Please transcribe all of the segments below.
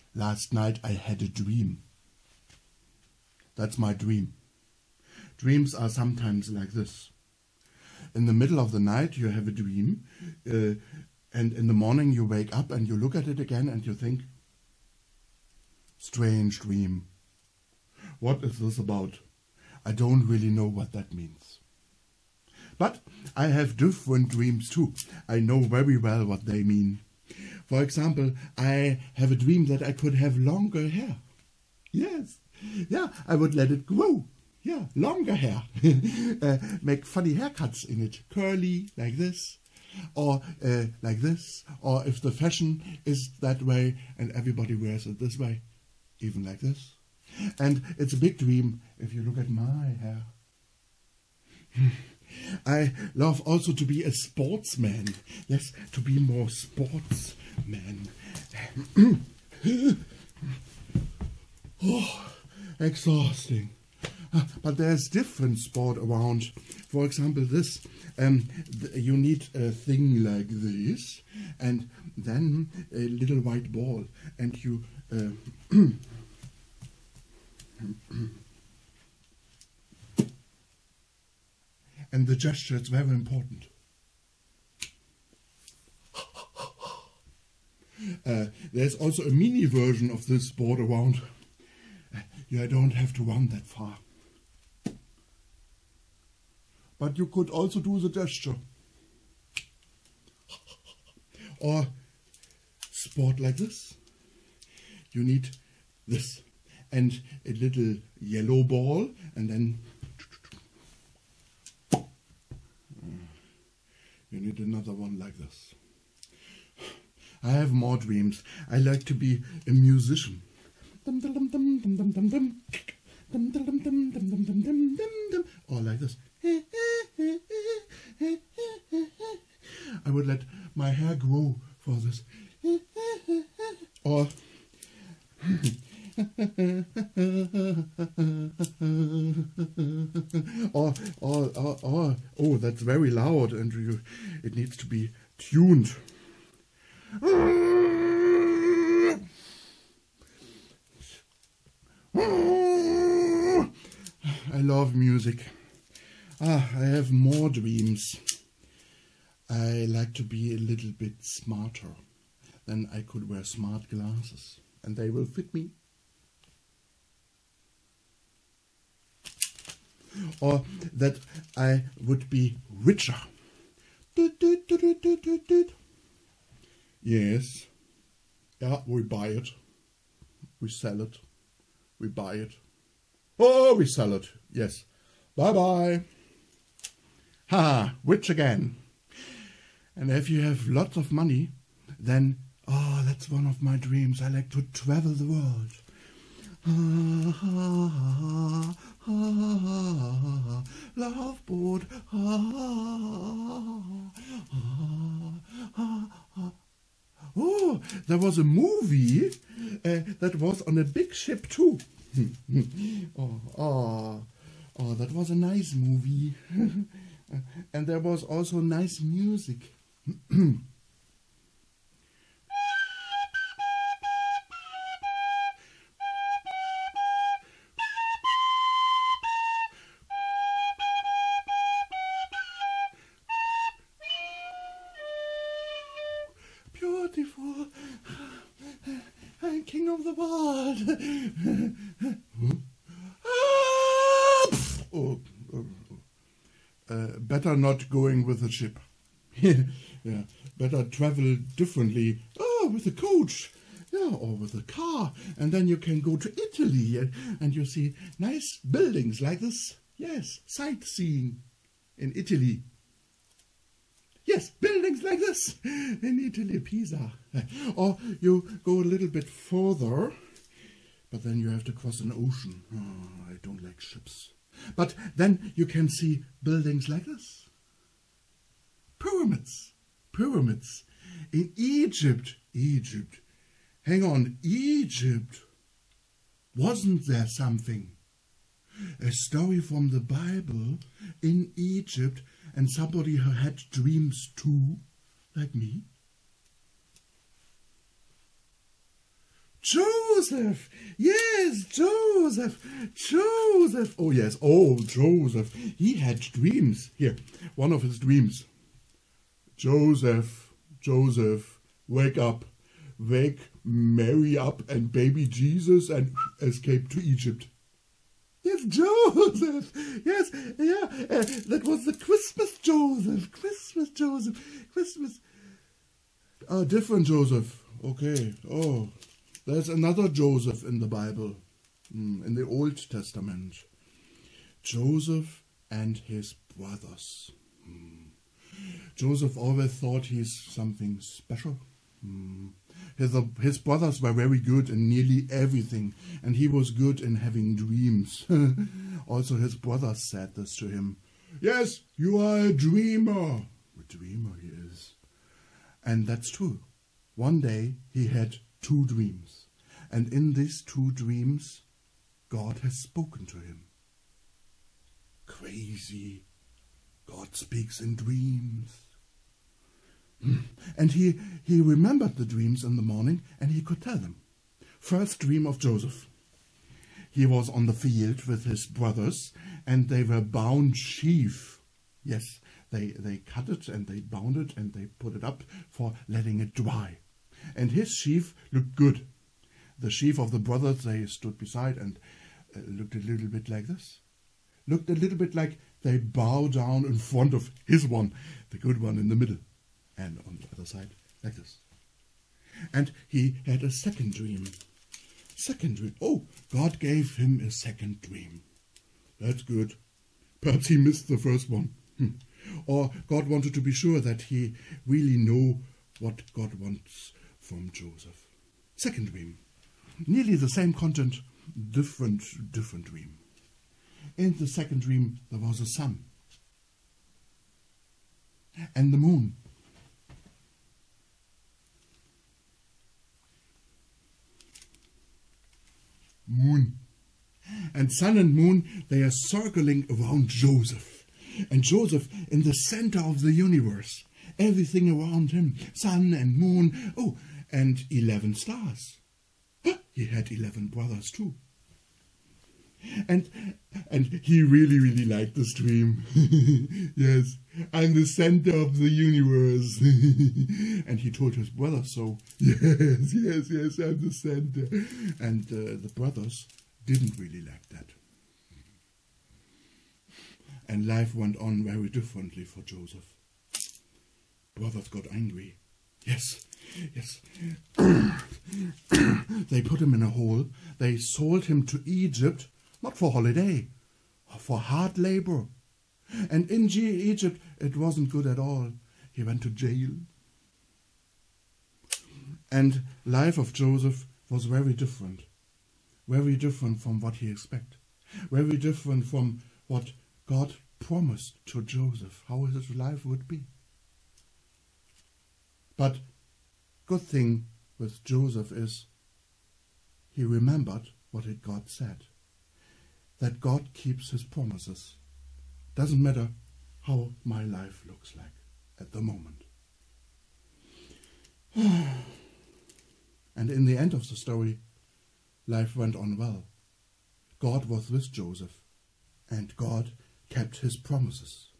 Last night I had a dream. That's my dream. Dreams are sometimes like this. In the middle of the night you have a dream, and in the morning you wake up and you look at it again and you think, strange dream. What is this about? I don't really know what that means. But I have different dreams too. I know very well what they mean. For example, I have a dream that I could have longer hair. Yes, yeah, I would let it grow. Yeah, longer hair. Make funny haircuts in it. Curly, like this. Or like this. Or if the fashion is that way and everybody wears it this way, even like this. And it's a big dream if you look at my hair. I love also to be a sportsman. Yes, to be more sportsman. Oh, exhausting. But there's different sport around. For example, this. You need a thing like this, and then a little white ball, and you. And the gesture is very important. There's also a mini version of this sport around. You don't have to run that far. But you could also do the gesture. Or sport like this. You need this. And a little yellow ball, and then you need another one like this. I have more dreams. I like to be a musician. Or like this. I would let my hair grow for this. Or oh, that's very loud, and it needs to be tuned. I love music. I have more dreams. I like to be a little bit smarter. Then I could wear smart glasses, and they will fit me. Or that I would be richer. Yes. Yeah, we buy it. We sell it. We buy it. Oh, we sell it. Yes. Bye-bye. Ha, rich again. And if you have lots of money, then, oh, that's one of my dreams. I like to travel the world. Love boat. Oh, there was a movie that was on a big ship too. Oh, that was a nice movie. And there was also nice music. Beautiful, I'm king of the world. Better not going with the ship. Yeah, better travel differently. Oh, with a coach. Yeah, or with a car. And then you can go to Italy and you see nice buildings like this. Yes, sightseeing in Italy. Yes, buildings like this in Italy, Pisa. Or you go a little bit further, but then you have to cross an ocean. Oh, I don't like ships. But then you can see buildings like this. Pyramids. Pyramids. In Egypt. Egypt. Hang on, Egypt. Wasn't there something? A story from the Bible in Egypt, and somebody who had dreams too, like me. Joseph! Yes, Joseph! Joseph! Oh, yes, oh, Joseph. He had dreams. Here, one of his dreams. Joseph, Joseph, wake up. Wake Mary up and baby Jesus and escape to Egypt. Yes, Joseph. Yes, yeah. That was the Christmas Joseph. Christmas Joseph. Christmas. Different Joseph. Okay. Oh, there's another Joseph in the Bible, in the Old Testament. Joseph and his brothers. Joseph always thought he's something special. His brothers were very good in nearly everything, and he was good in having dreams. Also, his brothers said this to him. Yes, you are a dreamer. A dreamer he is. And that's true. One day he had 2 dreams, and in these 2 dreams, God has spoken to him. Crazy. God speaks in dreams. And he remembered the dreams in the morning, and he could tell them. First dream of Joseph. He was on the field with his brothers, and they were bound sheaf. Yes, they cut it, and they bound it, and they put it up for letting it dry. And his sheaf looked good. The sheaf of the brothers, they stood beside and looked a little bit like this. Looked a little bit like they bow down in front of his one, the good one in the middle. And on the other side, like this. And he had a second dream. Second dream. Oh, God gave him a second dream. That's good. Perhaps he missed the first one. Or God wanted to be sure that he really knew what God wants from Joseph. Second dream. Nearly the same content, different dream. In the second dream, there was a sun. And the moon. Moon. And sun and moon, they are circling around Joseph. And Joseph in the center of the universe. Everything around him. Sun and moon. Oh, and 11 stars. He had 11 brothers too. And he really liked this dream. Yes, I'm the center of the universe. And he told his brothers so. Yes, I'm the center. And the brothers didn't really like that. And life went on very differently for Joseph. Brothers got angry. Yes. They put him in a hole. They sold him to Egypt. Not for holiday, for hard labor. And in Egypt, it wasn't good at all. He went to jail. And life of Joseph was very different from what he expected, very different from what God promised to Joseph, how his life would be. But good thing with Joseph is he remembered what God said. That God keeps his promises. Doesn't matter how my life looks like at the moment. And in the end of the story, life went on well. God was with Joseph, and God kept his promises.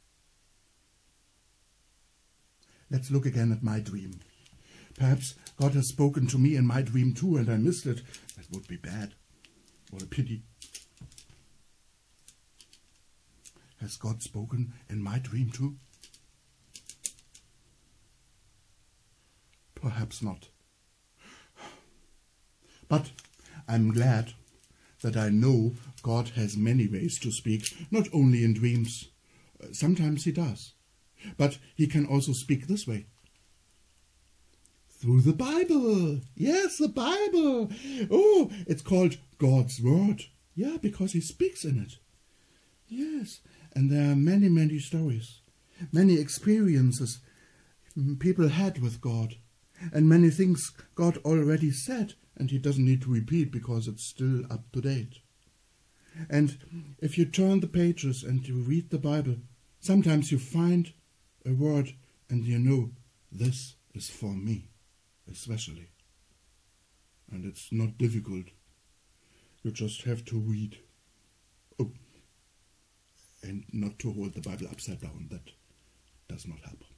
Let's look again at my dream. Perhaps God has spoken to me in my dream too, and I missed it. That would be bad. What a pity. Has God spoken in my dream too? Perhaps not. But I'm glad that I know God has many ways to speak, not only in dreams. Sometimes he does. But he can also speak this way. Through the Bible. Yes, the Bible. Oh, it's called God's Word. Yeah, because he speaks in it. Yes, and there are many stories, many experiences people had with God, and many things God already said, and he doesn't need to repeat because it's still up to date. And if you turn the pages and you read the Bible, sometimes you find a word and you know, this is for me, especially. And it's not difficult. You just have to read. Oh, and not to hold the Bible upside down. That does not help.